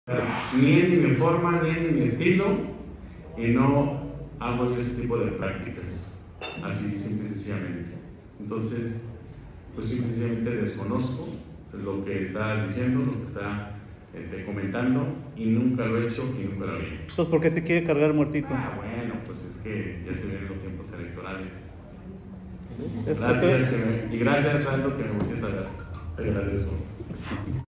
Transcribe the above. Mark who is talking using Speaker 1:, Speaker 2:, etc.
Speaker 1: Ni es ni mi forma, ni es ni mi estilo, y no hago yo ese tipo de prácticas, así simple y sencillamente. Entonces, pues simple y sencillamente desconozco lo que está diciendo, lo que está comentando, y nunca lo he hecho y nunca lo haré.
Speaker 2: Entonces, ¿por qué te quiere cargar muertito?
Speaker 1: Bueno, pues es que ya se ven los tiempos electorales.
Speaker 2: Es
Speaker 1: Gracias, y gracias, Aldo, que me voltees a ver. Te agradezco.